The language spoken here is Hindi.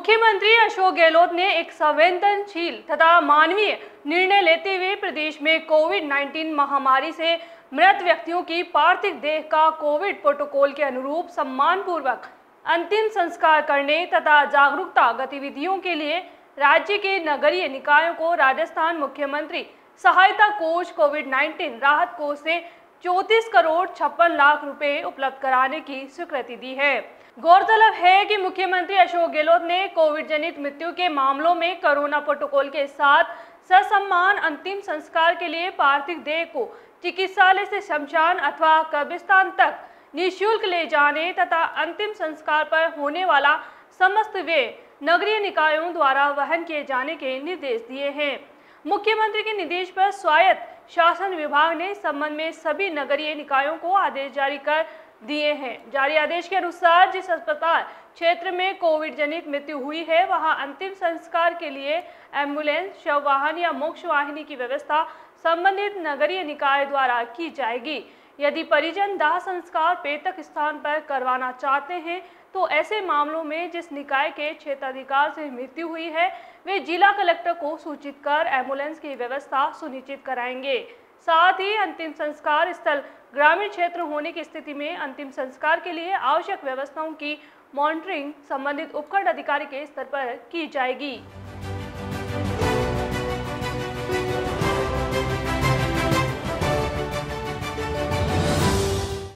मुख्यमंत्री अशोक गहलोत ने एक संवेदनशील तथा मानवीय निर्णय लेते हुए प्रदेश में कोविड-19 महामारी से मृत व्यक्तियों की पार्थिव देह का कोविड प्रोटोकॉल के अनुरूप सम्मानपूर्वक अंतिम संस्कार करने तथा जागरूकता गतिविधियों के लिए राज्य के नगरीय निकायों को राजस्थान मुख्यमंत्री सहायता कोष कोविड-19 राहत कोष से 34 करोड़ 56 लाख रुपए उपलब्ध कराने की स्वीकृति दी है। गौरतलब है कि मुख्यमंत्री अशोक गहलोत ने कोविड जनित मृत्यु के मामलों में कोरोना प्रोटोकॉल के साथ ससम्मान अंतिम संस्कार के लिए पार्थिव देह को चिकित्सालय से शमशान अथवा कब्रिस्तान तक निःशुल्क ले जाने तथा अंतिम संस्कार पर होने वाला समस्त व्यय नगरीय निकायों द्वारा वहन किए जाने के निर्देश दिए हैं। मुख्यमंत्री के निर्देश पर स्वायत्त शासन विभाग ने इस संबंध में सभी नगरीय निकायों को आदेश जारी कर दिए हैं। जारी आदेश के अनुसार जिस अस्पताल क्षेत्र में कोविड जनित मृत्यु हुई है वहां अंतिम संस्कार के लिए एम्बुलेंस, शव वाहन या मोक्ष वाहिनी की व्यवस्था संबंधित नगरीय निकाय द्वारा की जाएगी। यदि परिजन दाह संस्कार पेतक स्थान पर करवाना चाहते हैं तो ऐसे मामलों में जिस निकाय के क्षेत्राधिकार से मृत्यु हुई है वे जिला कलेक्टर को सूचित कर एम्बुलेंस की व्यवस्था सुनिश्चित कराएंगे। साथ ही अंतिम संस्कार स्थल ग्रामीण क्षेत्र होने की स्थिति में अंतिम संस्कार के लिए आवश्यक व्यवस्थाओं की मॉनिटरिंग संबंधित उपखंड अधिकारी के स्तर पर की जाएगी।